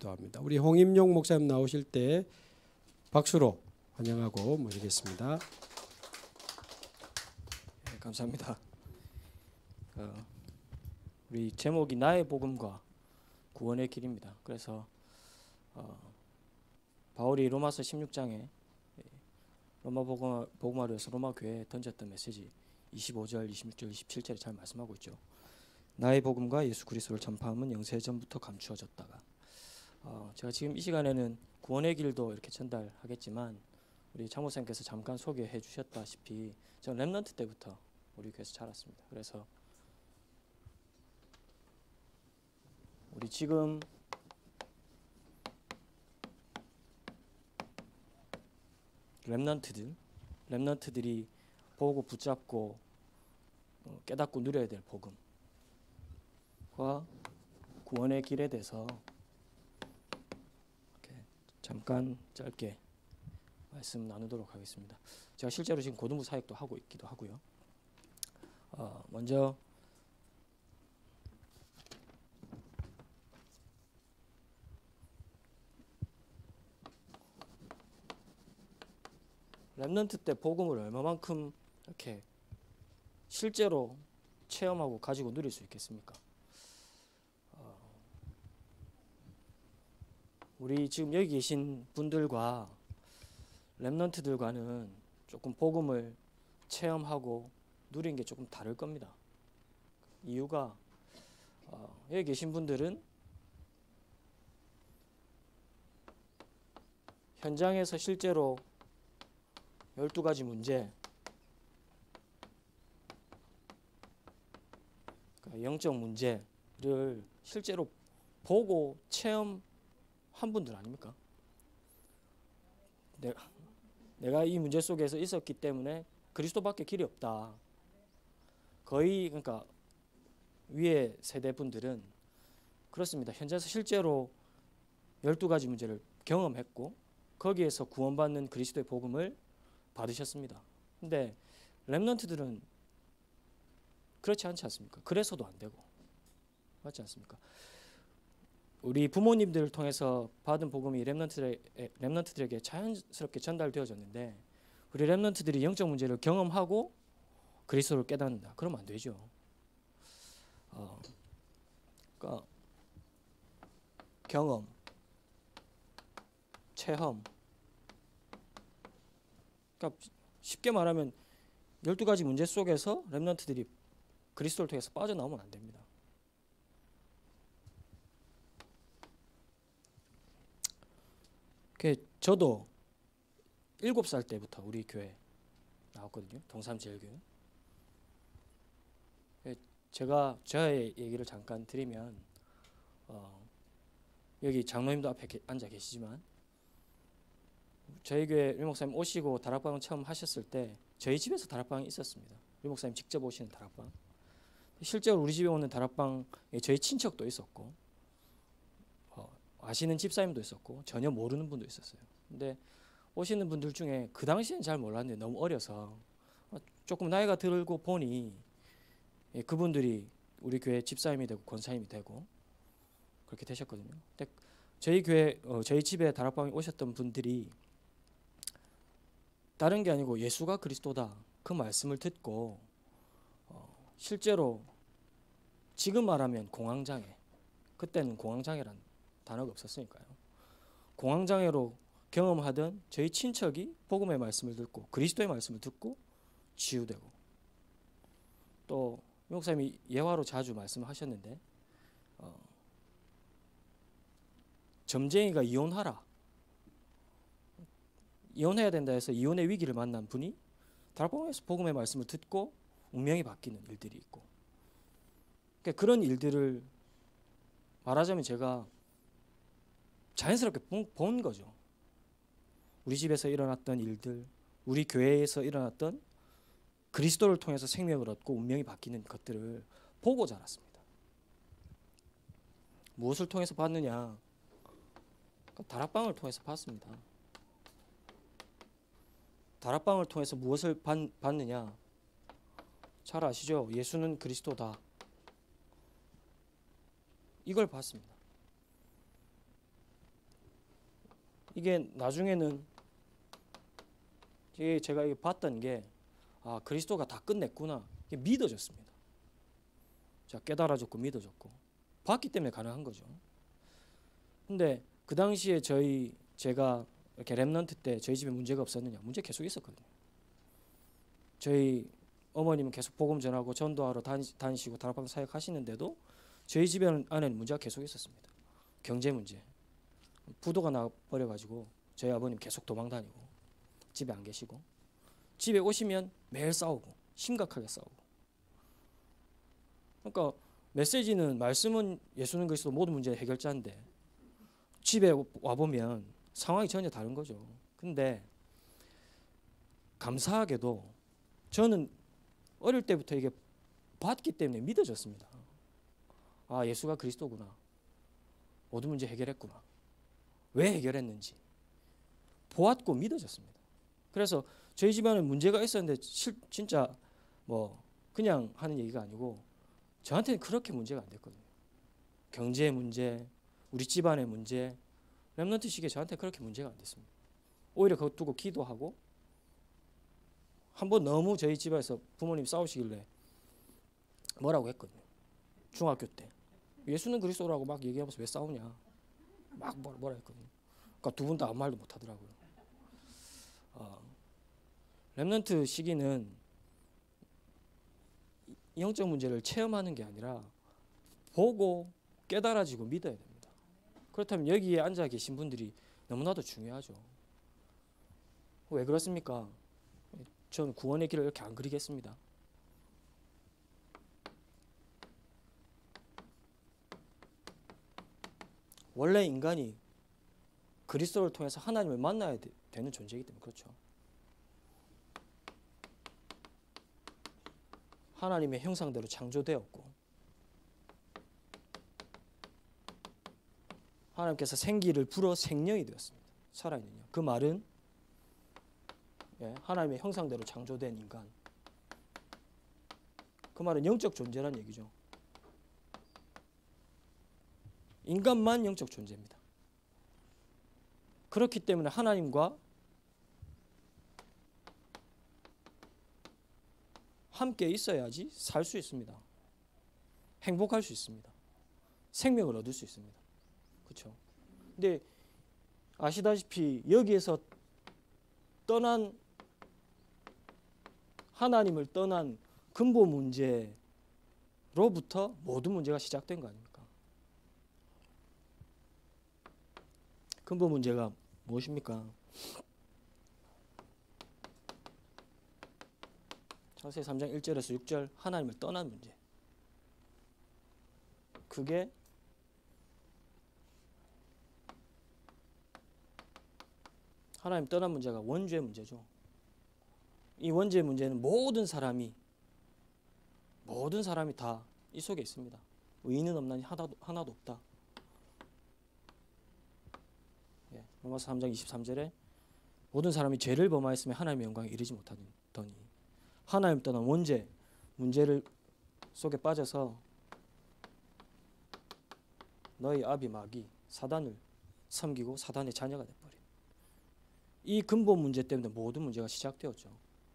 기도합니다. 우리 홍임용 목사님 나오실 때 박수로 환영하고 모시겠습니다. 네, 감사합니다. 우리 제목이 나의 복음과 구원의 길입니다. 그래서 바울이 로마서 16장에 로마 복음화로에서 로마 교회에 던졌던 메시지 25절, 26절, 27절에 잘 말씀하고 있죠. 나의 복음과 예수 그리스도를 전파함은 영세전부터 감추어졌다가 제가 지금 이 시간에는 구원의 길도 이렇게 전달하겠지만 우리 장모님께서 잠깐 소개해 주셨다시피 저는 렘넌트 때부터 우리 교회에서 자랐습니다. 그래서 우리 지금 렘넌트들이 보고 붙잡고 깨닫고 누려야 될 복음과 구원의 길에 대해서 이렇게 잠깐 짧게 말씀 나누도록 하겠습니다. 제가 실제로 지금 고등부 사역도 하고 있기도 하고요. 먼저 렘넌트 때 복음을 얼마만큼 이렇게 실제로 체험하고 가지고 누릴 수 있겠습니까? 우리 지금 여기 계신 분들과 렘넌트들과는 조금 복음을 체험하고 누린 게 조금 다를 겁니다. 이유가 여기 계신 분들은 현장에서 실제로 12가지 문제, 그러니까 영적 문제를 실제로 보고 체험한 분들 아닙니까? 내가 이 문제 속에서 있었기 때문에 그리스도밖에 길이 없다. 거의 그러니까 위에 세대 분들은 그렇습니다. 현장에서 실제로 12가지 문제를 경험했고 거기에서 구원받는 그리스도의 복음을 받으셨습니다. 근데 렘넌트들은 그렇지 않지 않습니까? 그래서도 안 되고 맞지 않습니까? 우리 부모님들을 통해서 받은 복음이 렘넌트들에게 자연스럽게 전달되어졌는데 우리 렘넌트들이 영적 문제를 경험하고 그리스도를 깨닫는다. 그러면 안 되죠. 그러니까 경험, 체험. 그러니까 쉽게 말하면 12가지 문제 속에서 렘넌트들이 그리스도를 통해서 빠져나오면 안 됩니다. 저도 7살 때부터 우리 교회 나왔거든요. 동삼제일교회. 제가 저의 얘기를 잠깐 드리면 여기 장로님도 앞에 앉아 계시지만 저희 교회 류 목사님 오시고 다락방을 처음 하셨을 때 저희 집에서 다락방이 있었습니다. 류 목사님 직접 오시는 다락방. 실제로 우리 집에 오는 다락방에 저희 친척도 있었고 아시는 집사님도 있었고 전혀 모르는 분도 있었어요. 근데 오시는 분들 중에 그 당시엔 잘 몰랐는데 너무 어려서 조금 나이가 들고 보니 그분들이 우리 교회 집사님이 되고 권사님이 되고 그렇게 되셨거든요. 근데 저희 교회 저희 집에 다락방에 오셨던 분들이 다른 게 아니고 예수가 그리스도다 그 말씀을 듣고 실제로 지금 말하면 공황장애, 그때는 공황장애란 단어가 없었으니까요. 공황장애로 경험하던 저희 친척이 복음의 말씀을 듣고 그리스도의 말씀을 듣고 치유되고, 또 목사님이 예화로 자주 말씀하셨는데 점쟁이가 이혼하라, 이혼해야 된다 해서 이혼의 위기를 만난 분이 다락방에서 복음의 말씀을 듣고 운명이 바뀌는 일들이 있고, 그러니까 그런 일들을 말하자면 제가 자연스럽게 본 거죠. 우리 집에서 일어났던 일들, 우리 교회에서 일어났던 그리스도를 통해서 생명을 얻고 운명이 바뀌는 것들을 보고 자랐습니다. 무엇을 통해서 봤느냐? 다락방을 통해서 봤습니다. 다락방을 통해서 무엇을 봤느냐? 잘 아시죠? 예수는 그리스도다. 이걸 봤습니다. 이게 나중에는 제가 이게 봤던 게 그리스도가 다 끝냈구나. 이게 믿어졌습니다. 자, 깨달아졌고 믿어졌고 봤기 때문에 가능한 거죠. 근데 그 당시에 제가 이렇게 렘넌트 때 저희 집에 문제가 없었느냐? 문제 계속 있었거든요. 저희 어머님은 계속 복음 전하고 전도하러 다니시고 다락방 사역하시는데도 저희 집 안에는 문제가 계속 있었습니다. 경제 문제, 부도가 나버려가지고 저희 아버님 계속 도망 다니고 집에 안 계시고 집에 오시면 매일 싸우고 심각하게 싸우고. 그러니까 메시지는 말씀은 예수는 그리스도 모든 문제의 해결자인데 집에 와보면 상황이 전혀 다른 거죠. 근데 감사하게도 저는 어릴 때부터 이게 봤기 때문에 믿어졌습니다. 예수가 그리스도구나. 모든 문제 해결했구나. 왜 해결했는지 보았고 믿어졌습니다. 그래서 저희 집안에 문제가 있었는데 진짜 뭐 그냥 하는 얘기가 아니고 저한테는 그렇게 문제가 안 됐거든요. 경제 문제, 우리 집안의 문제, 렘넌트 시기에 저한테 그렇게 문제가 안 됐습니다. 오히려 그것 두고 기도하고 한번 너무 저희 집에서 부모님 싸우시길래 뭐라고 했거든요. 중학교 때 예수는 그리스도라고 막 얘기하면서 왜 싸우냐 막 뭐라 했거든요. 그러니까 두 분 다 아무 말도 못 하더라고요. 렘넌트 시기는 영적 문제를 체험하는 게 아니라 보고 깨달아지고 믿어야 됩니다. 그렇다면 여기에 앉아 계신 분들이 너무나도 중요하죠. 왜 그렇습니까? 저는 구원의 길을 이렇게 안 그리겠습니다. 원래 인간이 그리스도를 통해서 하나님을 만나야 되는 존재이기 때문에 그렇죠. 하나님의 형상대로 창조되었고 하나님께서 생기를 불어 생명이 되었습니다. 살아있는 영. 그 말은 하나님의 형상대로 창조된 인간. 그 말은 영적 존재란 얘기죠. 인간만 영적 존재입니다. 그렇기 때문에 하나님과 함께 있어야지 살 수 있습니다. 행복할 수 있습니다. 생명을 얻을 수 있습니다. 그렇죠? 근데 아시다시피 여기에서 떠난 하나님을 떠난 근본 문제로부터 모든 문제가 시작된 거 아닙니까? 근본 문제가 무엇입니까? 창세기 3장 1절에서 6절 하나님을 떠난 문제. 그게 하나님 떠난 문제가 원죄 문제죠. 이 원죄 문제는 모든 사람이 다 이 속에 있습니다. 의인은 없나니 하나도 없다. 로마서 3장 23절에 모든 사람이 죄를 범하였으며 하나님의 영광에 이르지 못하더니 하나님 떠난 원죄 문제를 속에 빠져서 너희 아비 마귀 사단을 섬기고 사단의 자녀가 돼버린 이 근본 문제 때문에 모든 문제가 시작되었죠.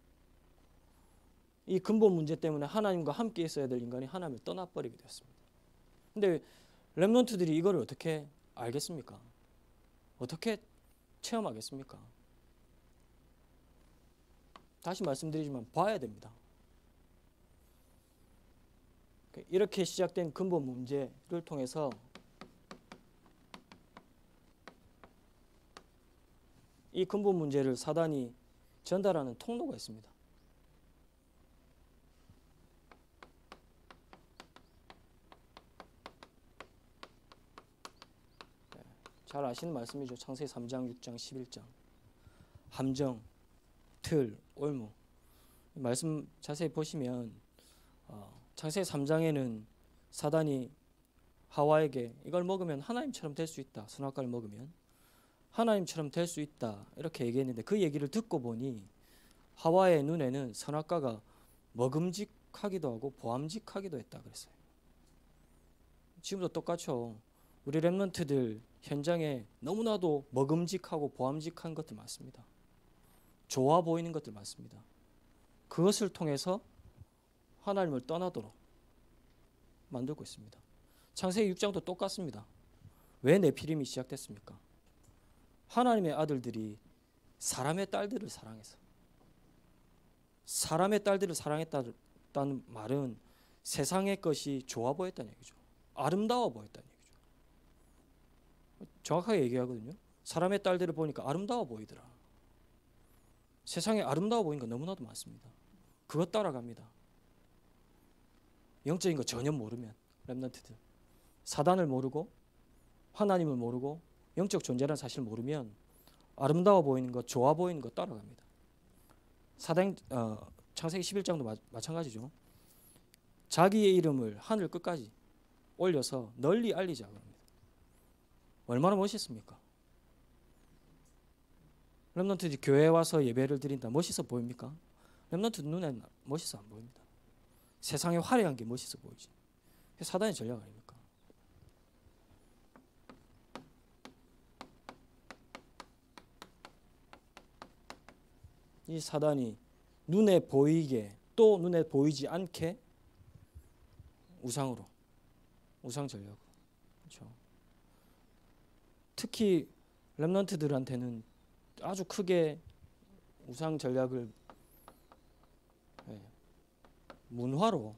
이 근본 문제 때문에 하나님과 함께 있어야 될 인간이 하나님을 떠나버리게 되었습니다. 근데 렘넌트들이 이거를 어떻게 알겠습니까? 어떻게 체험하겠습니까? 다시 말씀드리지만 봐야 됩니다. 이렇게 시작된 근본 문제를 통해서 이 근본 문제를 사단이 전달하는 통로가 있습니다. 잘 아시는 말씀이죠. 창세기 3장, 6장, 11장. 함정, 틀, 올무. 말씀 자세히 보시면 창세기 3장에는 사단이 하와에게 이걸 먹으면 하나님처럼 될 수 있다. 선악과를 먹으면 하나님처럼 될 수 있다. 이렇게 얘기했는데 그 얘기를 듣고 보니 하와의 눈에는 선악과가 먹음직하기도 하고 보암직하기도 했다 그랬어요. 지금도 똑같죠. 우리 렘넌트들 현장에 너무나도 먹음직하고 보암직한 것들 많습니다. 좋아 보이는 것들 많습니다. 그것을 통해서 하나님을 떠나도록 만들고 있습니다. 창세기 6장도 똑같습니다. 왜 네피림이 시작됐습니까? 하나님의 아들들이 사람의 딸들을 사랑해서, 사람의 딸들을 사랑했다는 말은 세상의 것이 좋아 보였다는 얘기죠. 아름다워 보였다는 얘기죠. 정확하게 얘기하거든요. 사람의 딸들을 보니까 아름다워 보이더라. 세상에 아름다워 보이는 거 너무나도 많습니다. 그것 따라갑니다. 영적인 거 전혀 모르면, 렘넌트들 사단을 모르고 하나님을 모르고 영적 존재라는 사실을 모르면 아름다워 보이는 것, 좋아 보이는 것 따라갑니다. 창세기 11장도 마찬가지죠. 자기의 이름을 하늘 끝까지 올려서 널리 알리자고 합니다. 얼마나 멋있습니까? 렘넌트들이 교회에 와서 예배를 드린다. 멋있어 보입니까? 렘넌트 눈에는 멋있어 안 보입니다. 세상에 화려한 게 멋있어 보이지. 사단의 전략 아닙니까? 이 사단이 눈에 보이게 또 눈에 보이지 않게 우상으로, 우상 전략으로, 그렇죠. 특히 렘넌트들한테는 아주 크게 우상 전략을 문화로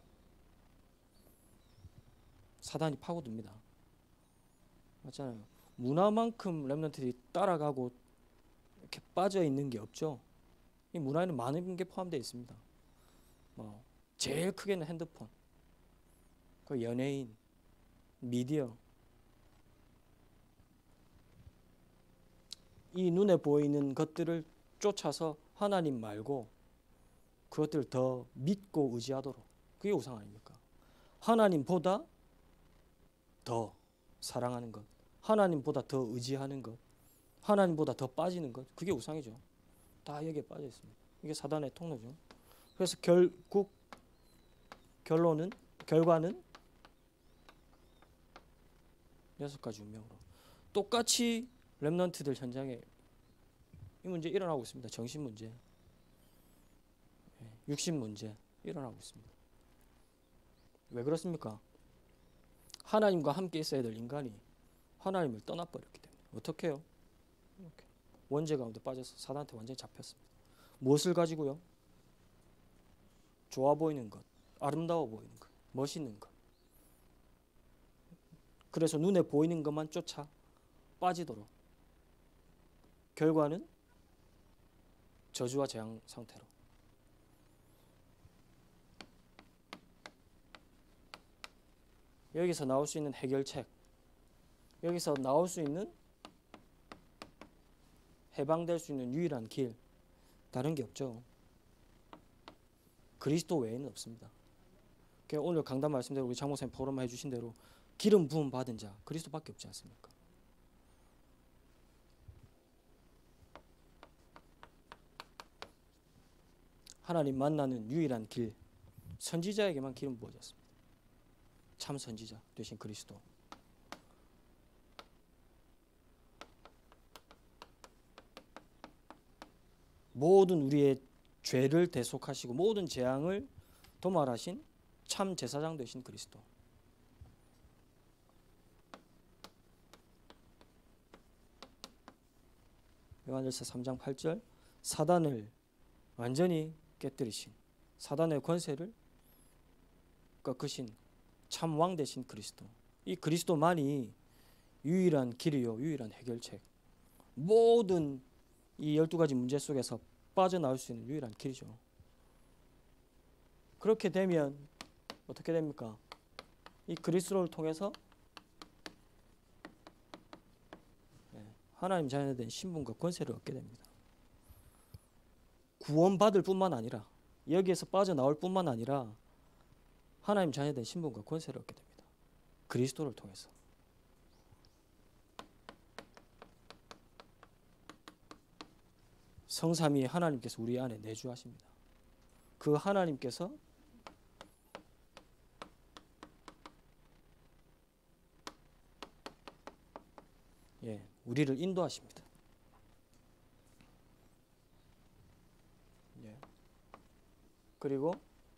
사단이 파고듭니다. 맞잖아요. 문화만큼 렘넌트들이 따라가고 이렇게 빠져 있는 게 없죠. 이 문화에는 많은 게 포함되어 있습니다. 제일 크게는 핸드폰, 그 연예인, 미디어, 이 눈에 보이는 것들을 쫓아서 하나님 말고 그것들을 더 믿고 의지하도록, 그게 우상 아닙니까? 하나님보다 더 사랑하는 것, 하나님보다 더 의지하는 것, 하나님보다 더 빠지는 것, 그게 우상이죠. 다 여기에 빠져 있습니다. 이게 사단의 통로죠. 그래서 결과는 6가지 운명으로 똑같이 렘넌트들 현장에 이 문제 일어나고 있습니다. 정신 문제, 육신 문제 일어나고 있습니다. 왜 그렇습니까? 하나님과 함께 있어야 될 인간이 하나님을 떠나버렸기 때문에. 어떻게 해요? 이렇게 원죄 가운데 빠져서 사단한테 완전히 잡혔습니다. 무엇을 가지고요? 좋아 보이는 것, 아름다워 보이는 것, 멋있는 것. 그래서 눈에 보이는 것만 쫓아 빠지도록. 결과는 저주와 재앙 상태로. 여기서 나올 수 있는 해결책, 여기서 나올 수 있는 해방될 수 있는 유일한 길, 다른 게 없죠. 그리스도 외에는 없습니다. 오늘 강단 말씀대로 우리 장 목사님 포럼해 주신 대로 기름 부음 받은 자 그리스도밖에 없지 않습니까? 하나님 만나는 유일한 길, 선지자에게만 기름 부어졌습니다. 참 선지자 되신 그리스도. 모든 우리의 죄를 대속하시고 모든 재앙을 도말하신 참 제사장 되신 그리스도. 요한일서 3장 8절, 사단을 완전히 깨뜨리신, 사단의 권세를 꺾으신 참 왕 되신 그리스도. 이 그리스도만이 유일한 길이요, 유일한 해결책. 모든 이 12가지 문제 속에서 빠져나올 수 있는 유일한 길이죠. 그렇게 되면 어떻게 됩니까? 이 그리스도를 통해서 하나님 자녀된 신분과 권세를 얻게 됩니다. 구원받을 뿐만 아니라, 여기에서 빠져나올 뿐만 아니라 하나님 자녀된 신분과 권세를 얻게 됩니다. 그리스도를 통해서. 성삼위 하나님께서 우리 안에 내주하십니다. 그 하나님께서 우리를 인도하십니다. 예. 그리고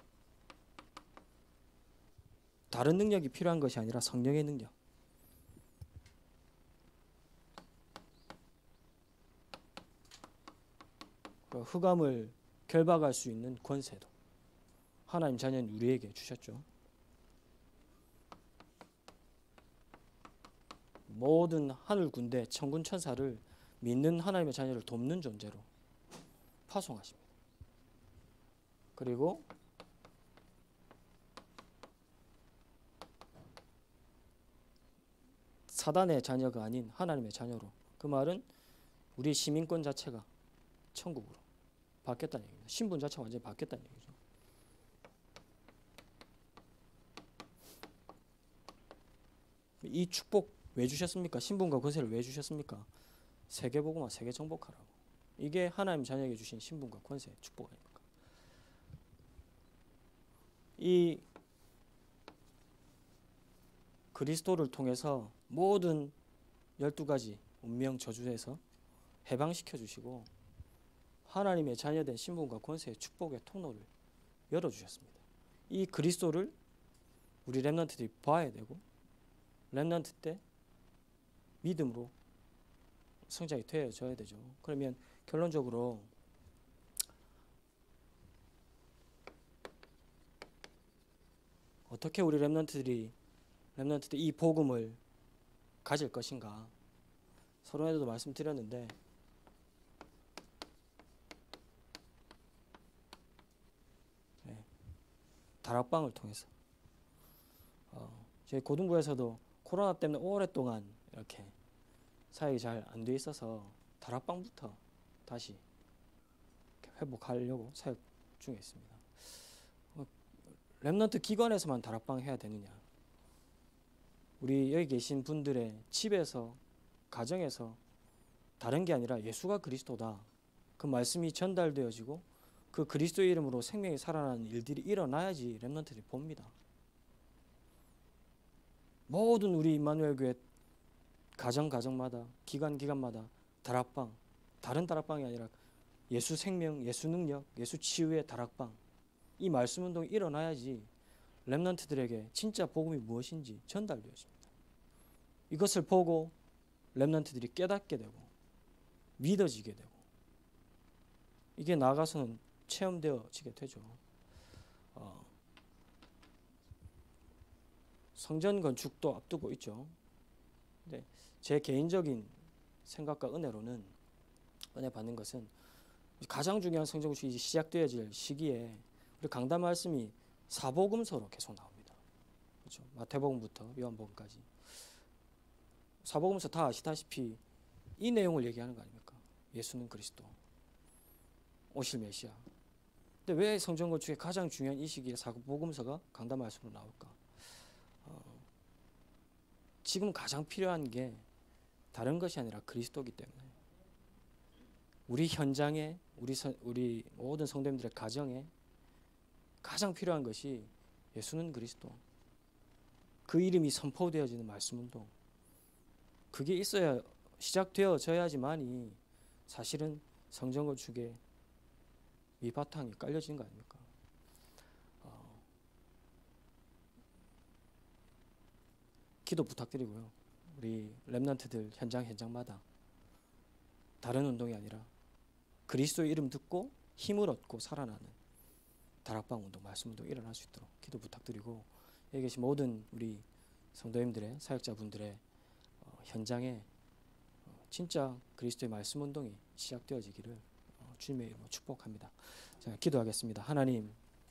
다른 능력이 필요한 것이 아니라 성령의 능력. 흑암을 결박할 수 있는 권세도 하나님 자녀인 우리에게 주셨죠. 모든 하늘 군대 천군 천사를 믿는 하나님의 자녀를 돕는 존재로 파송하십니다. 그리고 사단의 자녀가 아닌 하나님의 자녀로, 그 말은 우리 시민권 자체가 천국으로 바뀌었다는 얘기입니다. 신분 자체가 완전히 바뀌었다는 얘기죠. 이 축복 왜 주셨습니까? 신분과 권세를 왜 주셨습니까? 세계복음화, 세계정복하라고. 이게 하나님 자녀에게 주신 신분과 권세, 축복 아닙니까? 이 그리스도를 통해서 모든 12가지 운명 저주에서 해방시켜 주시고 하나님의 자녀된 신분과 권세의 축복의 통로를 열어주셨습니다. 이 그리스도를 우리 렘넌트들이 봐야 되고 렘넌트 때 믿음으로 성장이 되어져야 되죠. 그러면 결론적으로 어떻게 우리 렘넌트들이 이 복음을 가질 것인가, 서론에도 말씀드렸는데 다락방을 통해서 저희 고등부에서도 코로나 때문에 오랫동안 이렇게 사역이 잘 안 돼 있어서 다락방부터 다시 회복하려고 사역 중에 있습니다. 렘넌트 기관에서만 다락방 해야 되느냐? 우리 여기 계신 분들의 집에서, 가정에서 다른 게 아니라 예수가 그리스도다, 그 말씀이 전달되어지고 그 그리스도의 이름으로 생명이 살아나는 일들이 일어나야지 렘넌트들이 봅니다. 모든 우리 임마누엘 교회 가정마다, 기관마다 다락방, 다른 다락방이 아니라 예수 생명, 예수 능력, 예수 치유의 다락방, 이 말씀 운동이 일어나야지 렘넌트들에게 진짜 복음이 무엇인지 전달되어집니다. 이것을 보고 렘넌트들이 깨닫게 되고 믿어지게 되고 이게 나아가서는 체험되어지게 되죠. 성전 건축도 앞두고 있죠. 근데 제 개인적인 생각과 은혜로는, 은혜 받는 것은 가장 중요한 성전 건축이 시작되어질 시기에 우리 강단 말씀이 사복음서로 계속 나옵니다. 그렇죠? 마태복음부터 요한복음까지 사복음서 다 아시다시피 이 내용을 얘기하는 거 아닙니까? 예수는 그리스도, 오실 메시아. 근데 왜 성전 건축의 가장 중요한 이 시기에 사복음서가 강단 말씀으로 나올까? 지금 가장 필요한 게 다른 것이 아니라 그리스도이기 때문에 우리 현장에, 우리 모든 성도님들의 가정에 가장 필요한 것이 예수는 그리스도, 그 이름이 선포되어지는 말씀 운동, 그게 있어야, 시작되어져야지만이 사실은 성전 건축의 밑바탕이 깔려지는 거 아닙니까? 기도 부탁드리고요. 우리 렘넌트들 현장마다 다른 운동이 아니라 그리스도의 이름 듣고 힘을 얻고 살아나는 다락방 운동, 말씀 운동 일어날 수 있도록 기도 부탁드리고, 여기 계신 모든 우리 성도님들의, 사역자분들의 현장에 진짜 그리스도의 말씀 운동이 시작되어지기를 주님의 이름으로 축복합니다. 자, 기도하겠습니다. 하나님,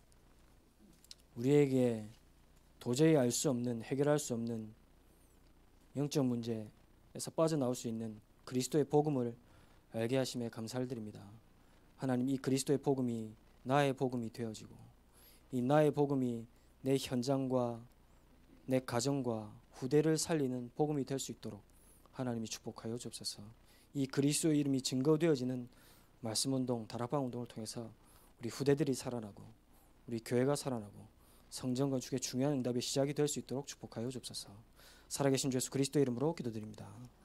우리에게 도저히 알 수 없는, 해결할 수 없는 영적 문제에서 빠져나올 수 있는 그리스도의 복음을 알게 하심에 감사를 드립니다. 하나님, 이 그리스도의 복음이 나의 복음이 되어지고 이 나의 복음이 내 현장과 내 가정과 후대를 살리는 복음이 될 수 있도록 하나님이 축복하여 주옵소서. 이 그리스도의 이름이 증거되어지는 말씀운동, 다락방 운동을 통해서 우리 후대들이 살아나고 우리 교회가 살아나고 성전 건축의 중요한 응답의 시작이 될 수 있도록 축복하여 주옵소서. 살아계신 주 예수 그리스도의 이름으로 기도드립니다.